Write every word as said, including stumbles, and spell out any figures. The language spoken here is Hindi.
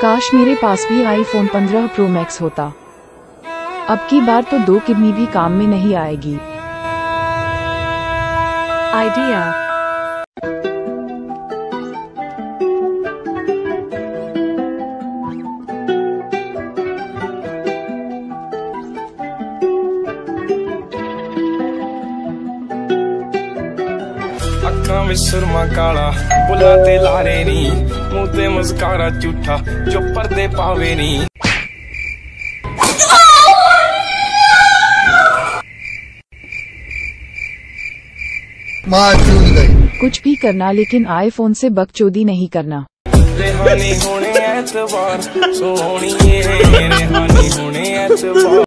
काश मेरे पास भी आईफोन पंद्रह प्रो मैक्स होता। अब की बार तो दो किडनी भी काम में नहीं आएगी। आइडिया। अक्खां विच सुरमा काला बुला ते लारे नी, मुंह ते मस्कारा झूठा जो पर्दे पावे नी। मार चूद गई। कुछ भी करना लेकिन आईफोन से बकचोदी नहीं करना। रेहानी होने एतबार सोनिए, रेहानी होने एतबार।